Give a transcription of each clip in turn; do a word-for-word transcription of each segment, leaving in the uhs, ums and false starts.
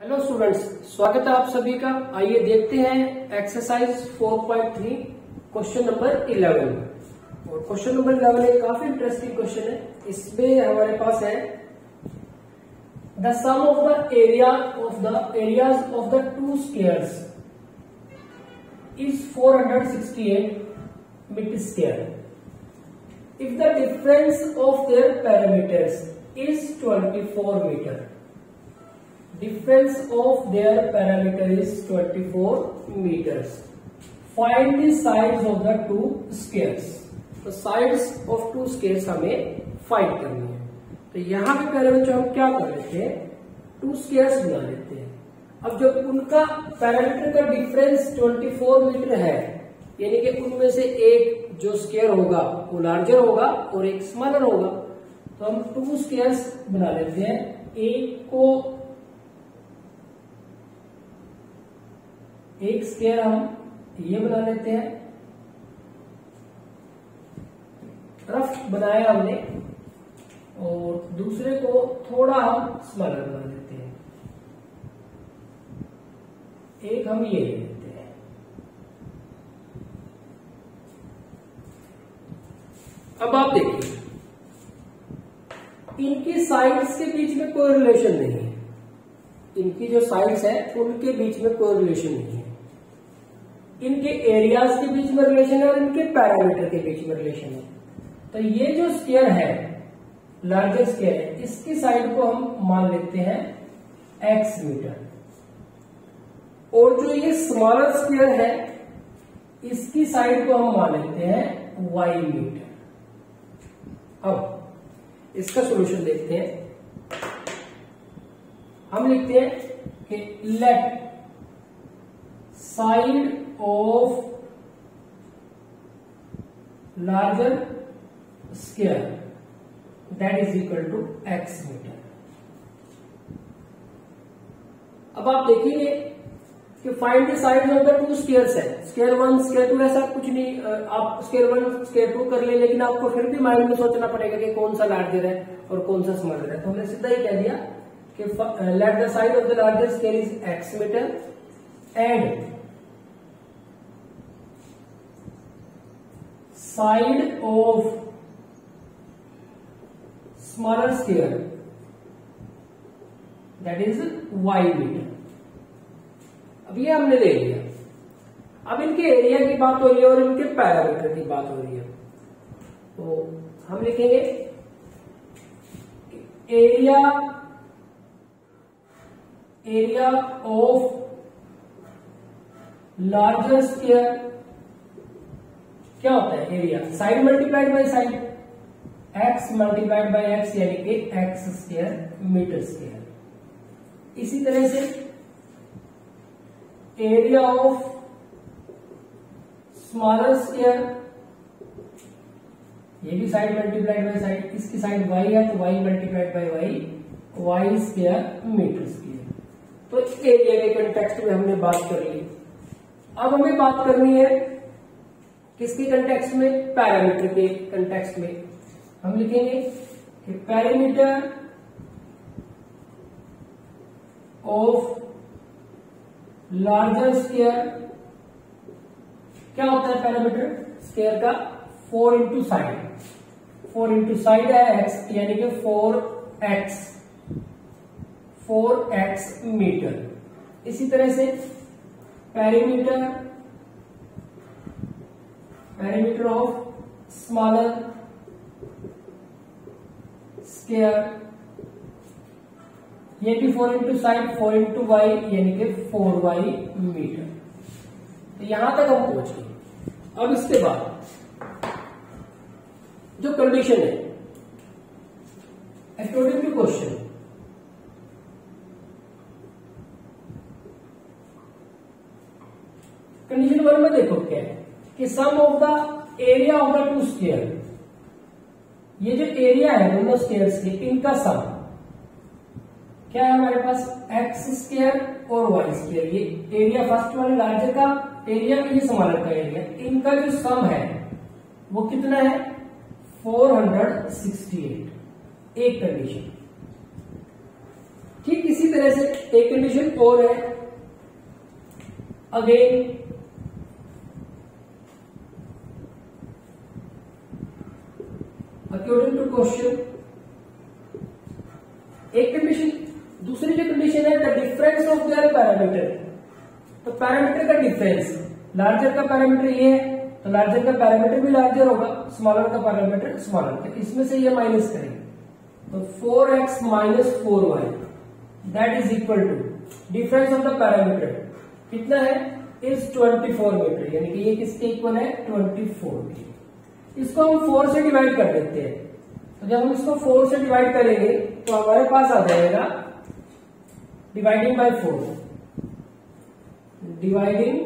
Hello students, स्वागत है आप सभी का। आइए देखते हैं एक्सरसाइज चार पॉइंट तीन क्वेश्चन नंबर इलेवन। और क्वेश्चन नंबर इलेवन एक काफी इंटरेस्टिंग क्वेश्चन है। इसमें हमारे पास है the sum of the area of the areas of the two squares is four hundred sixty eight meter square if the difference of their parameters is twenty four meter. Difference of their parameter is twenty-four meters. Find the sides of the two squares. तो sides of two squares हमें find करनी है। तो यहाँ पे पहले बच्चों हम क्या कर लेते हैं, two squares बना लेते हैं। अब जब उनका पैरामीटर का डिफरेंस चौबीस मीटर है, यानी कि उनमें से एक जो स्क्वायर होगा वो लार्जर होगा और एक स्मॉलर होगा, तो हम टू स्क्वायर्स बना लेते हैं। एक को एक स्क्वायर हम ये बना लेते हैं, रफ बनाया हमने, और दूसरे को थोड़ा हम स्मॉलर बना लेते हैं। एक हम ये ले लेते हैं। अब आप देखिए, इनकी साइड्स के बीच में कोई रिलेशन नहीं है। इनकी जो साइड्स है उनके बीच में कोई रिलेशन नहीं है। इनके एरियाज के बीच में रिलेशन है और इनके पैरामीटर के बीच में रिलेशन है। तो ये जो स्क्वायर है, लार्जर स्क्वायर है, इसकी साइड को हम मान लेते हैं एक्स मीटर, और जो ये स्मॉलर स्क्वायर है इसकी साइड को हम मान लेते हैं वाई मीटर। अब इसका सॉल्यूशन देखते हैं। हम लिखते हैं कि let side of larger square that is equal to x meter. अब आप देखेंगे कि find the sides of the two squares है। स्क्वायर वन स्क्वायर टू ऐसा कुछ नहीं, आप स्क्वायर वन स्क्वायर टू कर ले, लेकिन आपको फिर भी माइंड में सोचना पड़ेगा कि कौन सा लार्जर है और कौन सा स्मॉलर है। तो हमने सीधा ही कह दिया कि let the side of the larger square is x meter and side of smaller square that is y meter. अब ये हमने ले लिया। अब इनके एरिया की बात हो रही है और इनके पैरामीटर की बात हो रही है, तो हम लिखेंगे area area of larger square क्या होता है, area side multiplied by side, x multiplied by x, यानी कि एक्स स्क्वायर मीटर स्क्वायर। इसी तरह से एरिया ऑफ स्मॉलर स्क्वायर, ये भी साइड मल्टीप्लाइड बाय साइड, इसकी साइड y है तो y multiplied by y, y square meter square. तो एरिया के कंटेक्स्ट में हमने बात कर ली। अब हमें बात करनी है किसके कंटेक्स्ट में, पैरामीटर के कंटेक्स्ट में। हम लिखेंगे कि पैरामीटर ऑफ लार्जर स्क्वायर क्या होता है, पैरामीटर स्क्वायर का four into side, four into side है एक्स, यानी कि four x, four x meter. इसी तरह से parameter parameter of smaller square, ये भी four into side, four into y, यानी कि फोर वाई मीटर। तो यहां तक हम पहुंच गए। अब इसके बाद जो कंडीशन है according to question, condition one में देखो क्या है कि sum of the area of the two square, ये जो एरिया है दोनों स्क्वायर्स के, इनका सम क्या है हमारे पास, एक्स स्क्वायर और वाई स्क्वायर। ये एरिया फर्स्ट वाले लार्जर का एरिया, ये स्मॉलर का एरिया, इनका जो सम है वो कितना है, फोर हंड्रेड सिक्सटी एट। एक कंडीशन। ठीक इसी तरह से एक कंडीशन और है, अगेन अकॉर्डिंग टू क्वेश्चन, एक कंडीशन, दूसरी जो कंडीशन है the difference of their parameter, तो पैरामीटर का डिफरेंस, लार्जर का पैरामीटर ये है तो लार्जर का पैरामीटर भी लार्जर होगा, स्मॉलर का पैरामीटर स्मॉलर, तो इसमें से ये माइनस करेंगे तो four x minus four y that is equal to difference of the parameter कितना है, इज ट्वेंटी फोर मीटर, यानी कि ये किसके इक्वल है, ट्वेंटी फोर की। इसको हम फोर से डिवाइड कर देते हैं, तो जब हम इसको फोर से डिवाइड करेंगे तो हमारे पास आ जाएगा dividing by four, dividing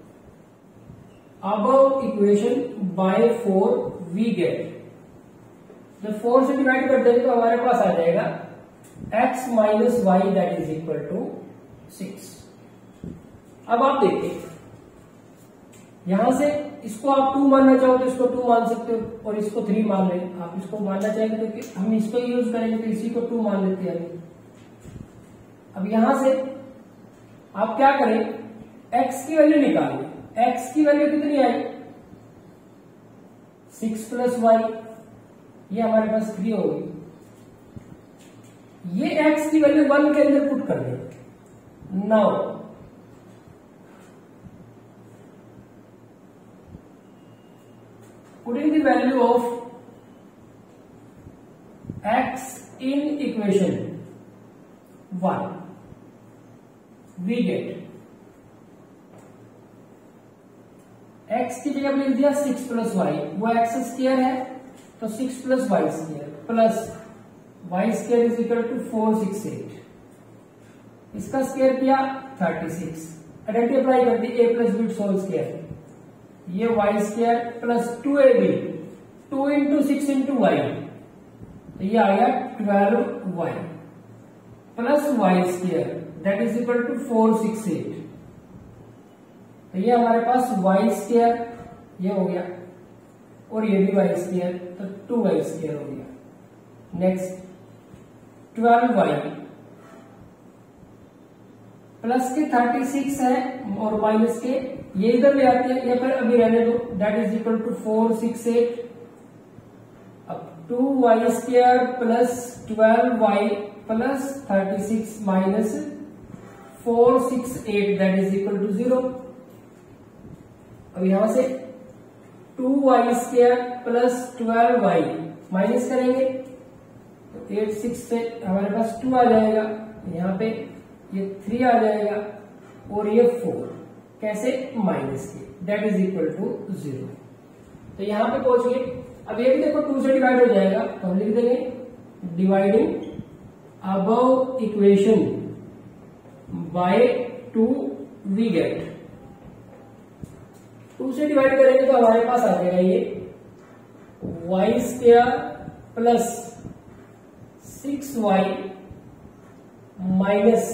above equation by four we get, जब फोर से डिवाइड कर देंगे तो हमारे पास आ जाएगा x minus y that is equal to six. अब आप देखिए यहां से इसको आप टू मानना चाहो तो इसको टू मान सकते हो और इसको थ्री मान लें, आप इसको मानना चाहेंगे तो हम इसको यूज करेंगे तो इसी को टू मान लेते हैं। अब यहां से आप क्या करें, x की वैल्यू निकालिए, x की वैल्यू कितनी आई, सिक्स प्लस वाई, ये हमारे पास थ्री होगी, ये x की वैल्यू वन के अंदर पुट कर दें। Now putting the value of x in equation one, we get x की जगह लिख दिया सिक्स प्लस वाई, वो एक्स स्क्वायर है तो six plus y square plus y square is equal to four six eight, इसका स्क्वायर किया thirty six, identity apply कर दी, a plus b whole square, ये y square plus two a b, two into six into y, तो ये आ गया twelve y plus y square that is equal to four six eight, तो ये हमारे पास वाई स्क्वायर ये हो गया और ये भी वाई स्क्वायर, तो टू वाई स्क्वायर हो गया। नेक्स्ट ट्वेल्व वाई प्लस के थर्टी सिक्स है और माइनस के ये इधर ले आते हैं, या फिर अभी रहने दो, that is equal to four six eight, अब two y square plus twelve y plus thirty six minus four six eight that is equal to zero. अब यहां से two y square plus twelve y minus करेंगे तो eight six से हमारे पास to आ जाएगा, यहाँ पे ये थ्री आ जाएगा और ये फोर, कैसे, माइनस के, that is equal to zero. तो यहां पे पहुंच गए। अब ये भी देखो टू से डिवाइड हो जाएगा तो हम लिख देंगे dividing above equation by two we get, two से डिवाइड करेंगे तो हमारे पास आ जाएगा ये y square plus six y minus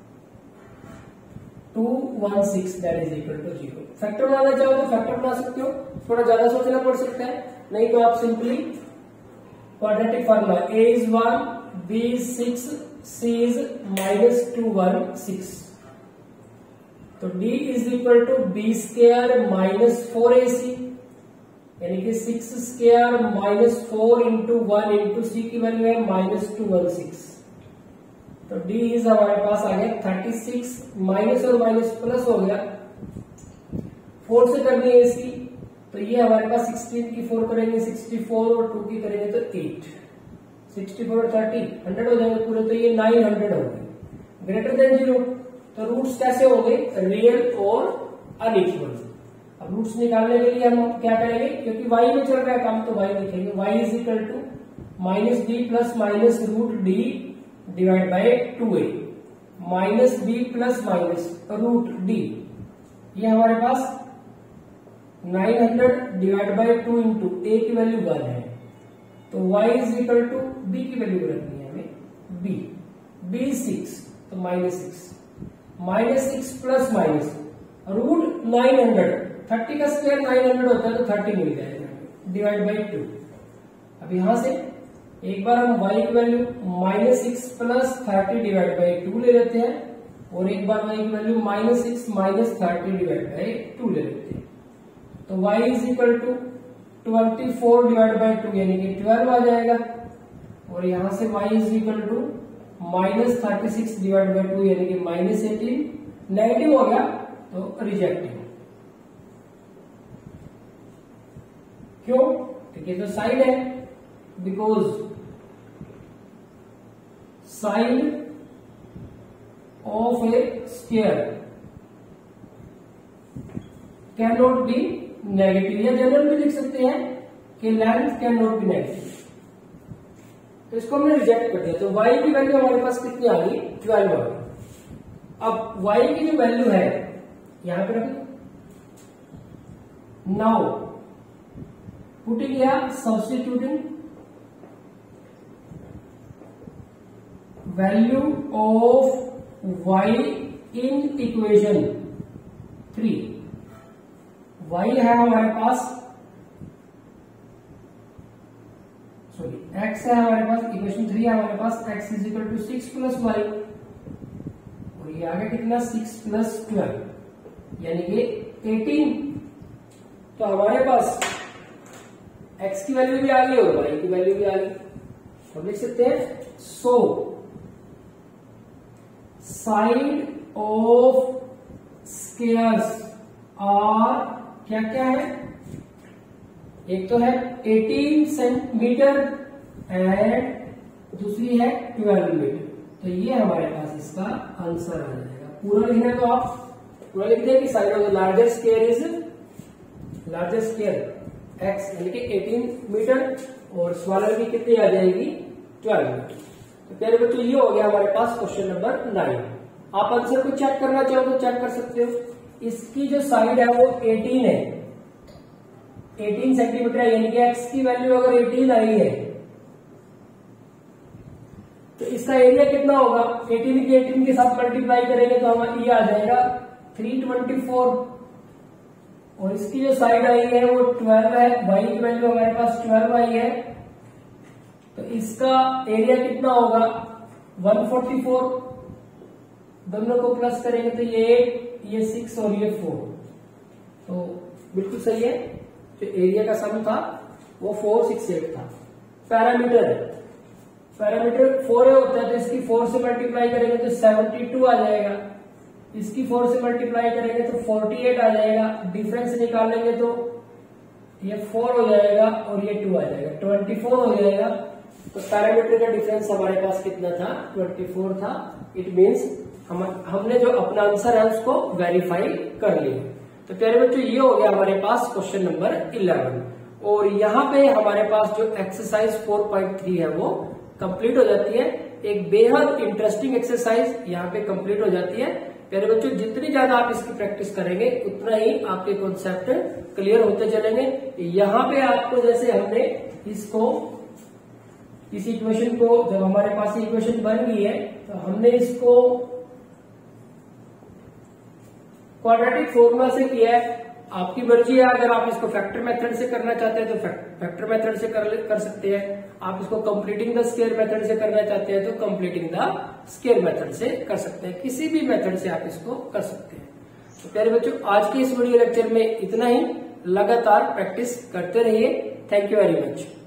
two one six that is equal to zero. Factor बनाना चाहो तो फैक्टर बना सकते हो, थोड़ा ज्यादा सोचना पड़ सकता है, नहीं तो आप simply quadratic formula a is one, b is six, c is minus two one six, तो d is equal to b square minus four a c, यानी कि six square minus four into one into c की value है minus two one six, तो d is हमारे पास आ गया थर्टी सिक्स, माइनस और माइनस प्लस हो गया, फोर से करनी है इसकी, तो ये हमारे पास सिक्सटीन की फोर करेंगे सिक्सटी फोर और टू की करेंगे तो एट, सिक्सटी फोर और थर्टी हंड्रेड हो जाएंगे पूरे, तो ये नाइन हंड्रेड हो गए, ग्रेटर देन जीरो। तो रूट्स कैसे होंगे, रियल और अनइक्वल। अब रूट्स निकालने के लिए हम क्या करेंगे, क्योंकि y में चल रहा है काम तो y लिखेंगे, y is equal to minus D plus minus root D divide by two a, minus b plus minus root D, ये हमारे पास nine hundred divide by two into a की वैल्यू वन है, तो y is equal to b की value रखनी है हमें, b, b सिक्स तो minus six, minus six plus minus root nine hundred, thirty का स्क्वायर नाइन हंड्रेड होता है तो थर्टी मिल जाएगा डिवाइड बाई टू। अब यहां से एक बार हम y की value minus six plus thirty divide by two ले लेते हैं और एक बार y की value minus six minus thirty divide by two ले लेते हैं। तो y is equal to twenty four divide by two यानी कि ट्वेल्व आ जाएगा और यहां से y is equal to minus thirty six divide by two यानी कि माइनस एटीन। नेगेटिव हो गया तो रिजेक्टिव। क्यों? क्योंकि तो साइड है, because side of a square can not be negative, या जनरल में लिख सकते हैं कि length can not be negative. तो इसको हमने रिजेक्ट कर दिया। तो y की वैल्यू हमारे पास कितनी आ गई? ट्वेल्व आ गई। अब y की जो वैल्यू है यहां पे रखें। नाउ पुटिंग या substituting value of y in equation three. y है हमारे पास, सॉरी x है हमारे पास, इक्वेशन थ्री है हमारे पास, x is equal to six plus y और ये आ गया कितना? सिक्स प्लस ट्वेल्व यानी कि एटीन। तो हमारे पास x की वैल्यू भी आ गई और y की वैल्यू भी आ गई। तो लिख सकते हैं so side of squares are क्या क्या है? एक तो है एटीन सेंटीमीटर एंड दूसरी है ट्वेल्व मीटर। तो ये हमारे पास इसका आंसर आ जाएगा। पूरा लिखना है तो आप पूरा लिख दें कि side of the larger square is larger square x यानी कि एटीन मीटर और स्मॉलर की कितनी आ जाएगी? Twelve meter. तो प्यारे बच्चों ये हो गया हमारे पास क्वेश्चन नंबर नाइन। आप आंसर को चेक करना चाहो तो चेक कर सकते हो। इसकी जो साइड है वो एटीन है, एटीन सेंटीमीटर है यानी कि x की वैल्यू अगर एटीन आई है तो इसका एरिया कितना होगा? एटीन के एटीन के साथ मल्टीप्लाई करेंगे तो हमारा ये आ जाएगा थ्री ट्वेंटी फोर और इसकी जो साइड आई है वो ट्वेल्व है। y की वैल्यू हमारे पास ट्वेल्व आई है तो इसका एरिया कितना होगा? One forty four. दोनों को प्लस करेंगे तो ये एट, ये सिक्स और ये फोर। तो बिल्कुल सही है। जो एरिया का सम था वो फोर सिक्स एट था। पैरामीटर पैरामीटर फोर होता है तो इसकी फोर से मल्टीप्लाई करेंगे तो सेवेंटी टू आ जाएगा। इसकी फोर से मल्टीप्लाई करेंगे तो फोर्टी एट आ जाएगा। डिफरेंस निकालेंगे तो ये फोर हो जाएगा और ये टू आ जाएगा, ट्वेंटी फोर हो जाएगा। तो पैरामीटर का डिफरेंस हमारे पास कितना था? ट्वेंटी फोर था। इट मीन्स हम हमने जो अपना आंसर है उसको वेरीफाई कर लिया। तो प्यारे बच्चों ये हो गया हमारे पास क्वेश्चन नंबर इलेवन और यहाँ पे हमारे पास जो एक्सरसाइज फोर पॉइंट थ्री है वो कंप्लीट हो जाती है। एक बेहद इंटरेस्टिंग एक्सरसाइज यहाँ पे कंप्लीट हो जाती है। प्यारे बच्चों जितनी ज्यादा आप इसकी प्रैक्टिस करेंगे उतना ही आपके कॉन्सेप्ट क्लियर होते चलेंगे। यहाँ पे आपको जैसे हमने इसको इस इक्वेशन को जब हमारे पास इक्वेशन बन गई है तो हमने इसको क्वाड्रेटिक फॉर्मूला से किया है। आपकी मर्जी है, अगर आप इसको फैक्टर मेथड से करना चाहते हैं तो फैक्टर मेथड से कर, कर सकते हैं। आप इसको कंप्लीटिंग द स्क्वायर मेथड से करना चाहते हैं तो कंप्लीटिंग द स्क्वायर मेथड से कर सकते हैं। किसी भी मेथड से आप इसको कर सकते हैं। तो प्यारे बच्चों आज के इस वीडियो लेक्चर में इतना ही। लगातार प्रैक्टिस करते रहिए। Thank you very much.